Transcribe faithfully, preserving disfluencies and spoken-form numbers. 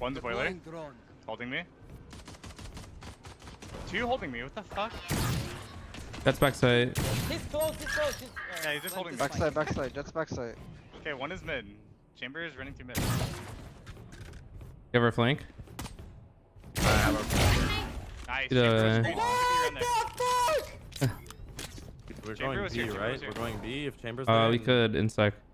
One's boiler. Holding me. Two holding me. What the fuck? That's backside. He's close, he's close. He's, uh, Yeah, he's just holding Backside, backside. Jet's backside. Okay, one is mid. Chamber is running through mid. Give her a flank. Nice. Good, uh, Chamber was We're Chamber going was B, here, Chamber right? was here. We're going B if Chambers Uh, there we and- could inside.